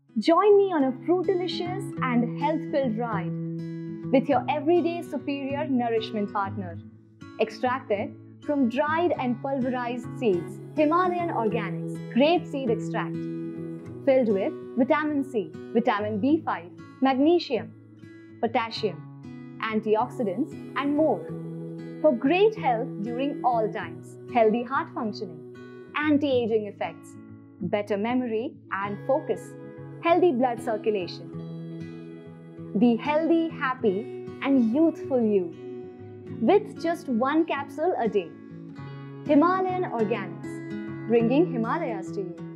Join me on a fruit-delicious and health-filled ride with your everyday superior nourishment partner. Extracted from dried and pulverized seeds, Himalayan Organics Grapeseed Extract. Filled with vitamin C, vitamin B5, magnesium, potassium, antioxidants, and more. For great health during all times, healthy heart functioning, anti-aging effects, better memory and focus, healthy blood circulation. Be healthy, happy, and youthful you with just one capsule a day. Himalayan Organics, bringing Himalayas to you.